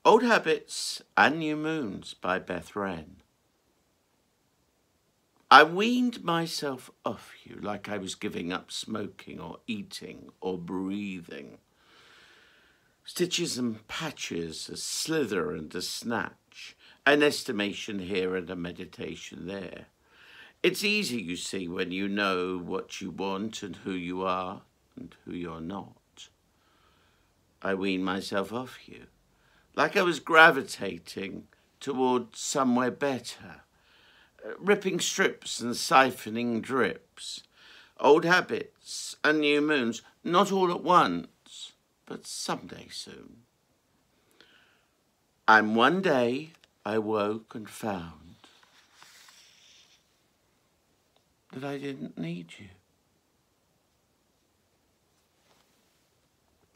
Old Habits and New Moons by Beth Wren. I weaned myself off you like I was giving up smoking or eating or breathing. Stitches and patches, a slither and a snatch, an estimation here and a meditation there. It's easy, you see, when you know what you want and who you are and who you're not. I weaned myself off you, like I was gravitating toward somewhere better, ripping strips and siphoning drips, old habits and new moons, not all at once, but someday soon. And one day I woke and found that I didn't need you.